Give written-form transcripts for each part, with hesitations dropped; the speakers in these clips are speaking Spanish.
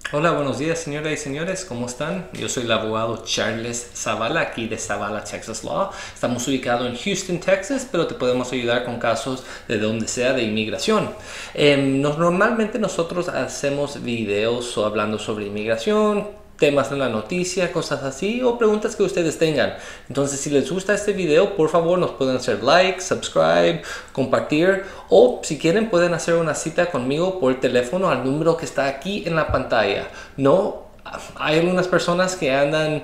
Hola, buenos días, señoras y señores, ¿cómo están? Yo soy el abogado Charles Zavala, aquí de Zavala Texas Law. Estamos ubicados en Houston, Texas, pero te podemos ayudar con casos de donde sea de inmigración. Normalmente nosotros hacemos videos hablando sobre inmigración, temas en la noticia, cosas así, o preguntas que ustedes tengan. Entonces, si les gusta este video, por favor nos pueden hacer like, subscribe, compartir, o si quieren pueden hacer una cita conmigo por teléfono al número que está aquí en la pantalla. No, hay algunas personas que andan,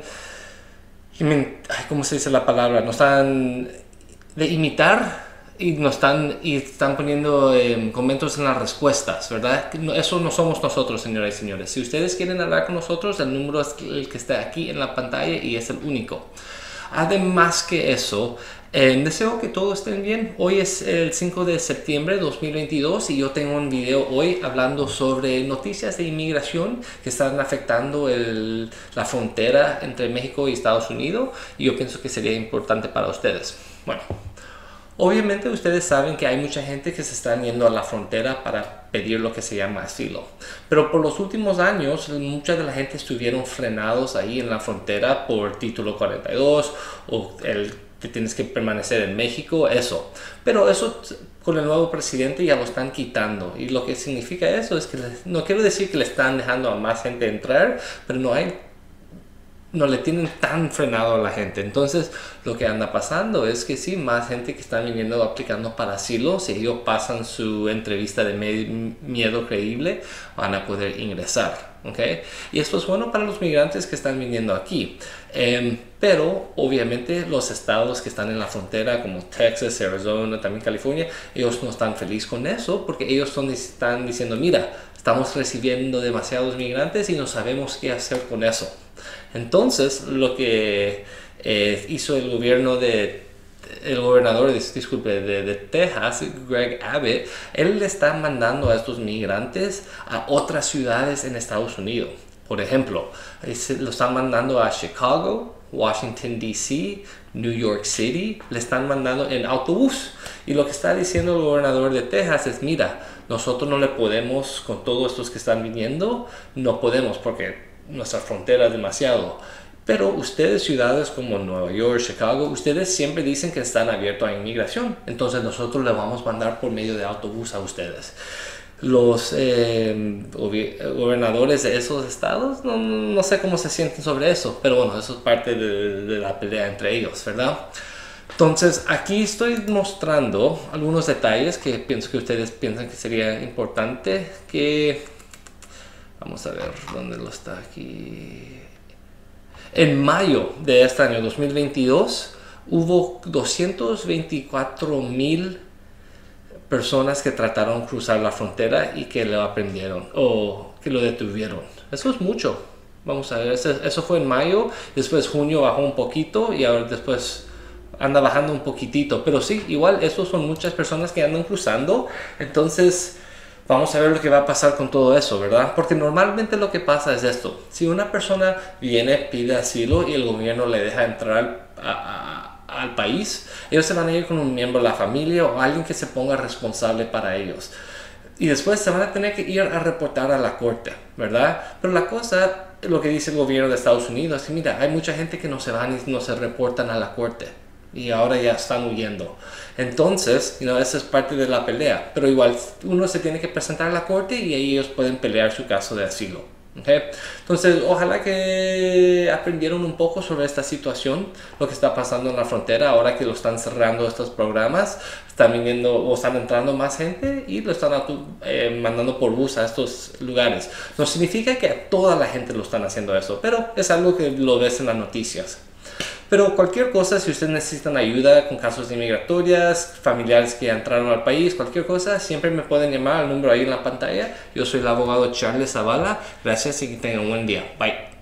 ¿cómo se dice la palabra? No están de imitar y están poniendo comentarios en las respuestas, ¿verdad? Eso no somos nosotros, señoras y señores. Si ustedes quieren hablar con nosotros, el número es el que está aquí en la pantalla y es el único. Además que eso, deseo que todos estén bien. Hoy es el 5 de septiembre de 2022 y yo tengo un video hoy hablando sobre noticias de inmigración que están afectando la frontera entre México y Estados Unidos, y yo pienso que sería importante para ustedes. Bueno, obviamente ustedes saben que hay mucha gente que se está yendo a la frontera para pedir lo que se llama asilo. Pero por los últimos años, mucha de la gente estuvieron frenados ahí en la frontera por título 42 o el que tienes que permanecer en México, eso. Pero eso con el nuevo presidente ya lo están quitando. Y lo que significa eso es que no quiero decir que le están dejando a más gente entrar, pero no le tienen tan frenado a la gente. Entonces lo que anda pasando es que sí, más gente que está viniendo aplicando para asilo, si ellos pasan su entrevista de miedo creíble, van a poder ingresar, ¿ok? Y esto es bueno para los migrantes que están viniendo aquí. Pero obviamente los estados que están en la frontera como Texas, Arizona, también California, ellos no están felices con eso porque ellos están diciendo, mira, estamos recibiendo demasiados migrantes y no sabemos qué hacer con eso. Entonces, lo que hizo el gobernador de Texas, Greg Abbott, él le está mandando a estos migrantes a otras ciudades en Estados Unidos. Por ejemplo, lo están mandando a Chicago, Washington, D.C., New York City, le están mandando en autobús. Y lo que está diciendo el gobernador de Texas es, mira, nosotros no le podemos, con todos estos que están viniendo, no podemos porque nuestra frontera es demasiado. Pero ustedes, ciudades como Nueva York, Chicago, ustedes siempre dicen que están abiertos a inmigración. Entonces nosotros le vamos a mandar por medio de autobús a ustedes. Los gobernadores de esos estados, no sé cómo se sienten sobre eso, pero bueno, eso es parte de la pelea entre ellos, ¿verdad? Entonces, aquí estoy mostrando algunos detalles que pienso que ustedes piensan que sería importante que... Vamos a ver dónde lo está aquí. En mayo de este año 2022 hubo 224,000 personas que trataron de cruzar la frontera y que lo aprendieron o que lo detuvieron. Eso es mucho. Vamos a ver, eso fue en mayo, después junio bajó un poquito y ahora después anda bajando un poquitito. Pero sí, igual, estos son muchas personas que andan cruzando. Entonces, vamos a ver lo que va a pasar con todo eso, ¿verdad? Porque normalmente lo que pasa es esto. Si una persona viene, pide asilo y el gobierno le deja entrar al país, ellos se van a ir con un miembro de la familia o alguien que se ponga responsable para ellos. Y después se van a tener que ir a reportar a la corte, ¿verdad? Pero la cosa, lo que dice el gobierno de Estados Unidos, es que mira, hay mucha gente que no se van y no se reportan a la corte. Y ahora ya están huyendo. Entonces, esa es parte de la pelea. Pero igual, uno se tiene que presentar a la corte y ahí ellos pueden pelear su caso de asilo. ¿Okay? Entonces, ojalá que aprendieron un poco sobre esta situación, lo que está pasando en la frontera, ahora que lo están cerrando estos programas, están viniendo o están entrando más gente y lo están mandando por bus a estos lugares. No significa que a toda la gente lo están haciendo eso, pero es algo que lo ves en las noticias. Pero cualquier cosa, si ustedes necesitan ayuda con casos de inmigratorias, familiares que entraron al país, cualquier cosa, siempre me pueden llamar al número ahí en la pantalla. Yo soy el abogado Charles Zavala. Gracias y que tengan un buen día. Bye.